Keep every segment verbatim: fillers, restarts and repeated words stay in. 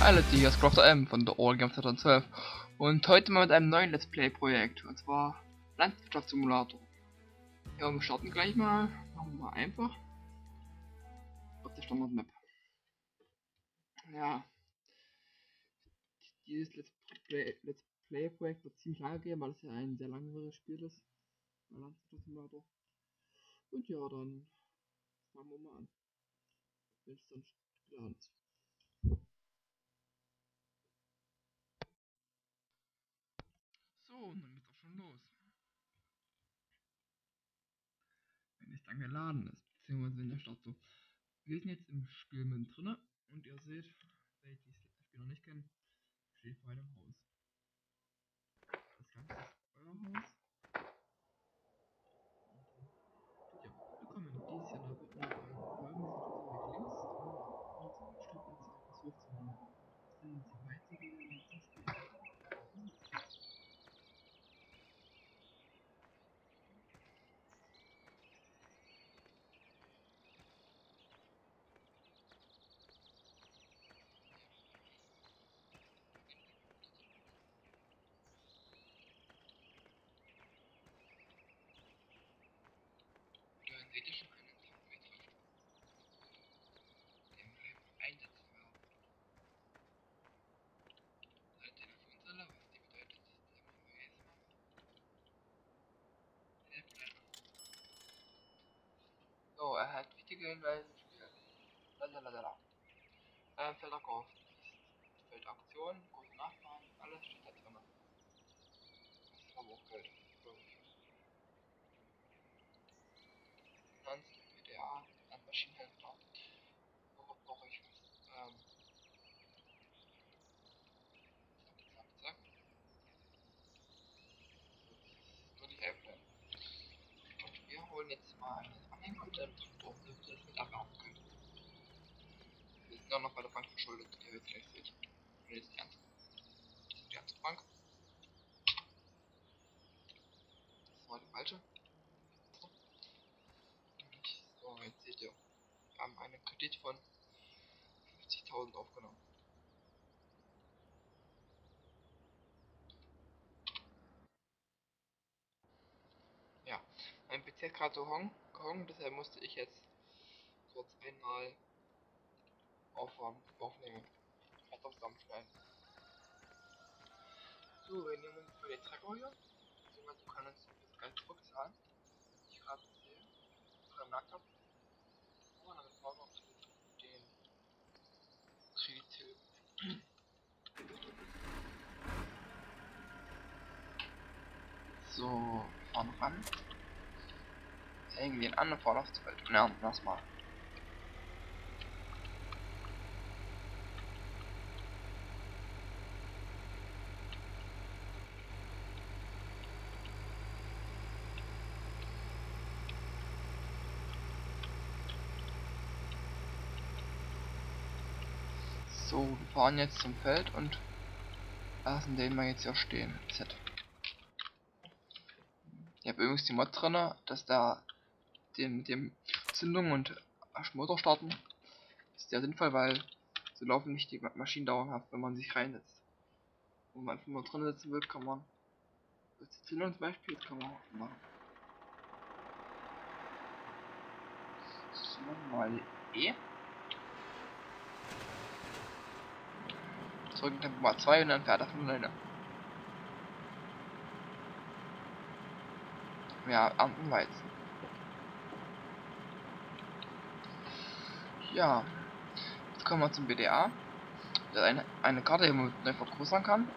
Hi Leute, hier ist Crafter M von der All Games zweitausendzwölf und heute mal mit einem neuen Let's Play Projekt, und zwar Landwirtschaftssimulator. Ja, wir starten gleich mal, machen wir mal einfach auf der Standard Map. Ja, dieses Let's Play, Let's Play Projekt wird ziemlich lange gehen, weil es ja ein sehr langwieriges Spiel ist, Landwirtschaftssimulator. Und ja, dann fangen wir mal an, wenn es dann geladen ist. So, und dann geht's auch schon los. Wenn es dann geladen ist, beziehungsweise wenn der Start so. Wir sind jetzt im Spiel mit drinne und ihr seht, wer die das Spiel noch nicht kennt, steht vor einem Haus. Das Ganze ist euer Haus. Und ja, willkommen. Dieses Jahr wird nur ein folgendes links und Stopp und etwas hochzunehmen. Finden Sie weitere Spiele. Dann seht ihr schon einen Thermometer, den wir einfach einsetzen werden. Eine Telefonzelle, was die bedeutet, die haben wir jedes Mal. So, er hat wichtige Hinweise im Spiel. Lalalala. Ähm, Felderkauf. Feldaktion, große Nachfragen, alles steht da drin. Das ist aber auch Geld, glaube ich. Finanzen, B D A, an Maschinenhändler. Worauf brauche ich was? Ähm, zack, zack, zack. So, das ist nur die Hälfte. Und wir holen jetzt mal einen Anhänger und einen Traktor, damit wir das mit abwerfen können. Wir sind auch noch bei der Bank verschuldet, die ihr jetzt gleich seht. Und jetzt die andere. Das ist die andere Bank. Das war die falsche. So, jetzt seht ihr. Wir haben einen Kredit von fünfzigtausend aufgenommen. Ja, mein P C hat gerade so gehangen, deshalb musste ich jetzt kurz einmal aufwärmen, aufnehmen. Etwas zusammenschneiden. So, wir nehmen uns für den Trecker hier. Beziehungsweise wir können uns das Geld zurückzahlen. Wie ich gerade sehe. Oder gemerkt habe. Oh, damit brauchen wir auch den Kredithilfen. So, fahren ran. Hängen den an und fahren aufs Feld und ernten das mal. So, wir fahren jetzt zum Feld und lassen den mal jetzt hier stehen. Z. Ich habe übrigens die Mod drin, dass da den mit dem Zündung und Motor starten ist sehr sinnvoll, weil so laufen nicht die Maschinen dauerhaft, wenn man sich reinsetzt. Wenn man einfach mal drin sitzen will, kann man das die Zündung zum Beispiel, das kann man auch machen. So, mal E. Drücken Tempo mal zwei und dann fährt er von alleine. Ja, ernten Weizen. Ja, jetzt kommen wir zum B D A. Das ist eine, eine Karte, die man neu vergrößern kann.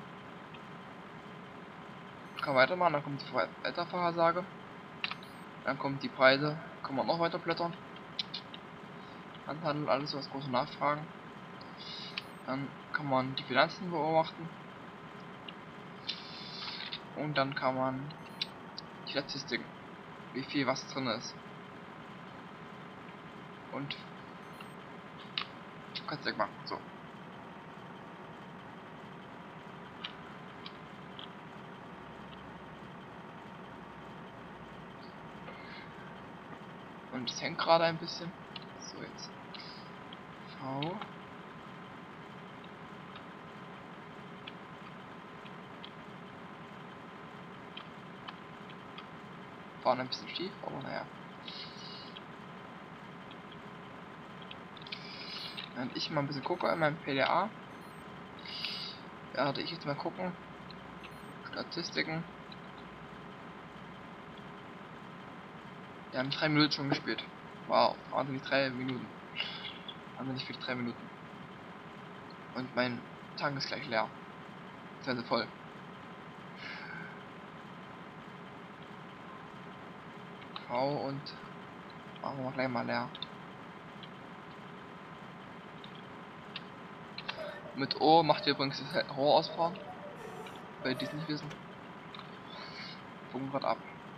Ich kann weitermachen, dann kommt die Wettervorhersage. Dann kommen die Preise, kann man noch weiter blättern. Handhandel, alles was große Nachfragen. Dann kann man die Finanzen beobachten. Und dann kann man die Statistiken, wie viel was drin ist. Und kannst du machen. So. Und es hängt gerade ein bisschen. So, jetzt. V. Fahren ein bisschen schief, aber naja. Während ich mal ein bisschen gucke in meinem P D A, werde ich jetzt mal gucken. Statistiken. Wir haben drei Minuten schon gespielt. Wow, wahnsinnig drei Minuten. Wahnsinnig viel drei Minuten. Und mein Tank ist gleich leer. Sehr, sehr voll. V und machen wir gleich mal leer. Mit O macht ihr übrigens das Rohr ausfahren. Weil die es nicht wissen. Funk grad ab.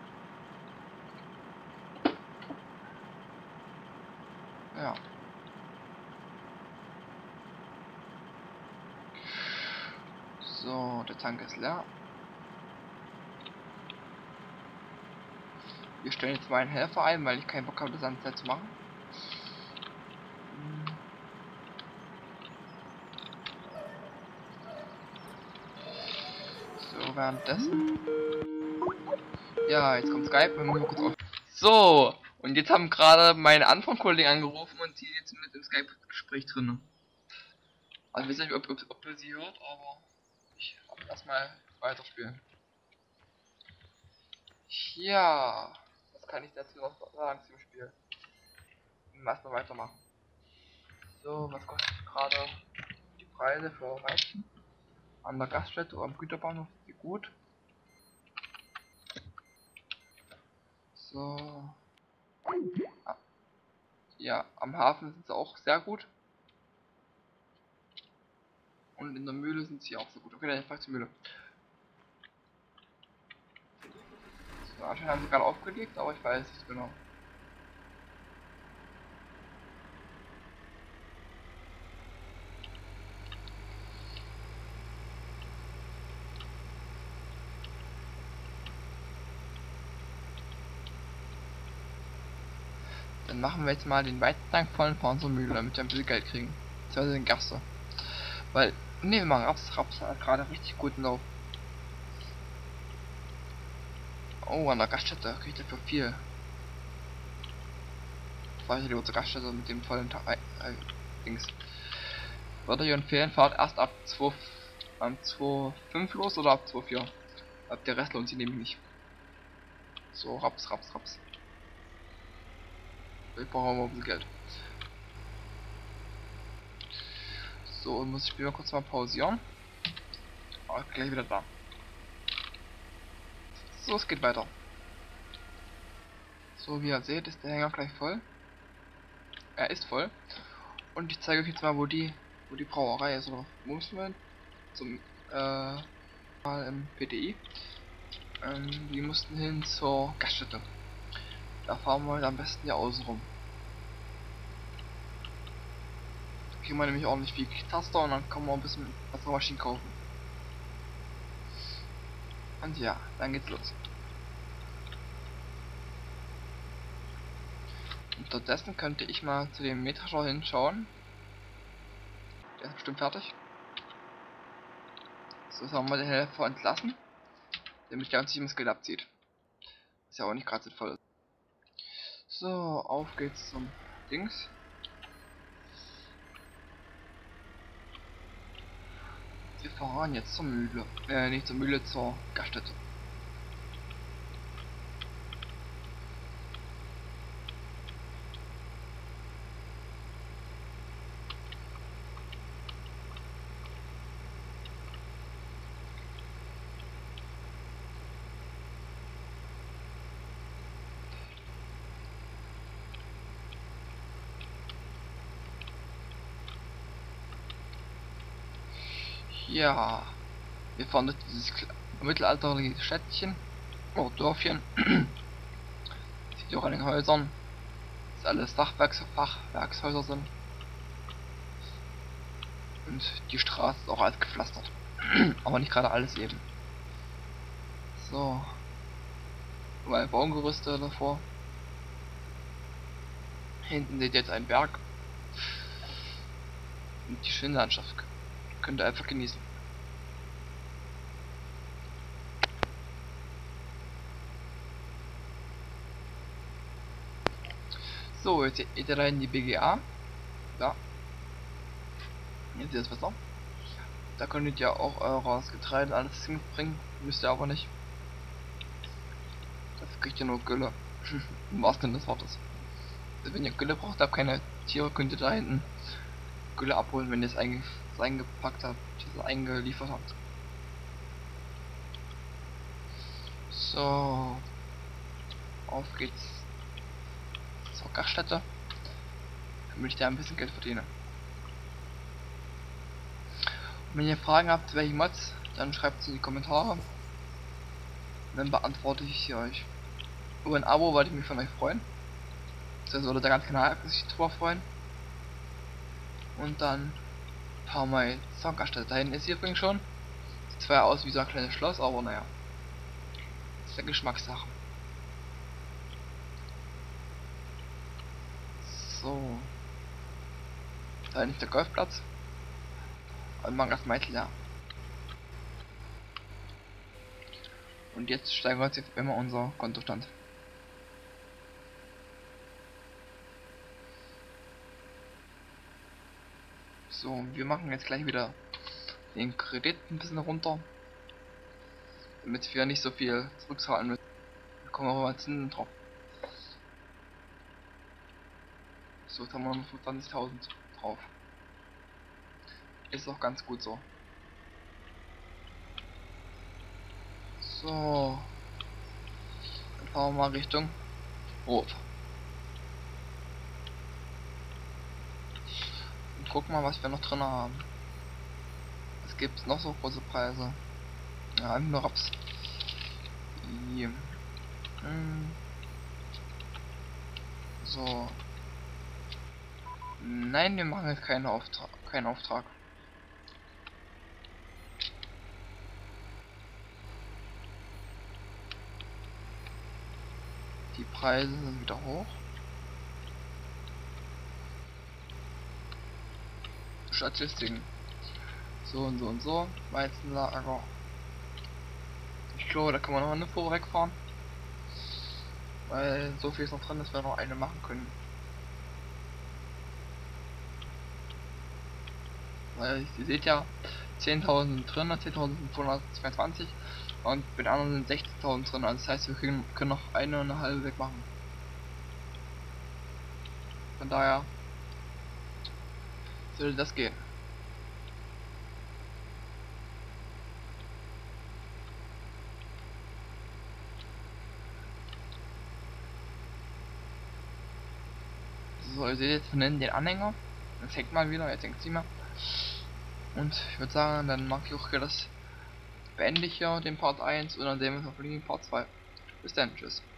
Ja. So, der Tank ist leer. Wir stellen jetzt mal einen Helfer ein, weil ich keinen Bock habe, das an Zeit zu machen. So, währenddessen. Ja, jetzt kommt Skype. Wir müssen mal kurz auf. So, und jetzt haben gerade meine anderen Kollegen angerufen und die jetzt mit im Skype-Gespräch drin. Also, ich weiß nicht, ob, ob, ob ihr sie hört, aber ich hab erstmal weiterspielen. Ja, was kann ich dazu noch sagen zum Spiel? Erstmal weitermachen. So, was kostet gerade die Preise für Weizen? An der Gaststätte oder am Güterbahnhof ist gut. So. Ah, ja, am Hafen sind sie auch sehr gut. Und in der Mühle sind sie auch so gut. Okay, dann einfach zur Mühle. So, anscheinend haben sie gerade aufgelegt, aber ich weiß nicht genau. Dann machen wir jetzt mal den Weizentank voll von unserer Mühle, damit wir ein bisschen Geld kriegen. Beziehungsweise den Gaster. Weil, ne, wir machen Raps, Raps hat gerade richtig guten Lauf. Oh, an der Gaststätte kriegt er für viel. Fahr ich lieber zur Gaststätte mit dem vollen Tag. Äh, Dings. Würde ich empfehlen, fahrt erst ab zwei, ähm, zwei Komma fünf los oder ab zwei Komma vier. Ab der Rest lohnt sich nämlich nicht. So, raps, raps, raps. Ich brauche mal ein bisschen Geld. So, und muss ich Spiel mal kurz mal pausieren. Aber gleich wieder da. So, es geht weiter. So, wie ihr seht, ist der Hänger gleich voll. Er ist voll. Und ich zeige euch jetzt mal, wo die, wo die Brauerei ist. Oder wo müssen wir zum, äh, mal im P D I. Ähm, die mussten hin zur Gaststätte. Da fahren wir am besten ja außen rum. Da kriegen wir nämlich ordentlich viel Taster und dann kann man ein bisschen bessere Maschinen kaufen. Und ja, dann geht's los. Unterdessen könnte ich mal zu dem Meterschau hinschauen. Der ist bestimmt fertig. So, jetzt haben wir den Helfer entlassen, damit der uns nicht immer das Geld abzieht. Ist ja auch nicht gerade sinnvoll. So, auf geht's zum Dings. Wir fahren jetzt zur Mühle. Äh, nicht zur Mühle, zur Gaststätte. Ja, wir fahren durch dieses mittelalterliche Städtchen. Oh, Dörfchen. Sieht auch an den Häusern. Dass alles Fachwerks Fachwerkshäuser sind. Und die Straße ist auch alles gepflastert. Aber nicht gerade alles eben. So. Mal Baumgerüste davor. Hinten seht ihr jetzt einen Berg. Und die schöne Landschaft. Könnt ihr einfach genießen. So, jetzt geht ihr da in die B G A. Da. Jetzt ist es besser. Da könntet ihr auch eures Getreide alles hinbringen. Müsst ihr aber nicht. Dafür kriegt ihr nur Gülle. Im wahrsten Sinne des Wortes. Also wenn ihr Gülle braucht, habt keine Tiere, könnt ihr da hinten Gülle abholen, wenn ihr es einge eingepackt habt, diese eingeliefert habt. So. Auf geht's zur Gaststätte, damit ich da ein bisschen Geld verdiene. Und wenn ihr Fragen habt, welche Mods, dann schreibt es in die Kommentare. Dann beantworte ich sie euch. Über ein Abo wollte ich mich von euch freuen. Das würde der ganze Kanal sich drüber freuen. Und dann fahren wir zur Gaststätte. Da hinten ist sie übrigens schon. Sieht zwar aus wie so ein kleines Schloss, aber naja. Das ist ja Geschmackssache. So. Da hinten ist der Golfplatz. Und machen das Meitel leer. Und jetzt steigen wir uns jetzt immer unser Kontostand. So, wir machen jetzt gleich wieder den Kredit ein bisschen runter, damit wir nicht so viel zurückzahlen müssen. Da kommen wir mal Zinsen drauf. So, jetzt haben wir noch fünfundzwanzigtausend drauf. Ist auch ganz gut so. So. Dann fahren wir mal Richtung Hof. Und gucken mal, was wir noch drin haben. Was gibt es noch so große Preise? Ja, nur Raps. Hier. Hm. So. Nein, wir machen jetzt keinen Auftrag. Keinen Auftrag. Die Preise sind wieder hoch. Statistiken. So und so und so. Weizenlager. Ich glaube, da kann man noch eine Fuhre wegfahren. Weil so viel ist noch drin, dass wir noch eine machen können. Weil ihr seht ja, zehntausend drin, zehntausendfünfhundertzweiundzwanzig und mit anderen sind sechzehntausend drin. Also das heißt, wir können, können noch eine und eine halbe wegmachen. Von daher sollte das gehen. So, ihr seht jetzt nennen den Anhänger. Jetzt hängt mal wieder, jetzt hängt sie mal. Und ich würde sagen, dann mache ich auch hier das beende ich hier den Part eins und dann sehen wir uns auf den Part zwei. Bis dann, tschüss.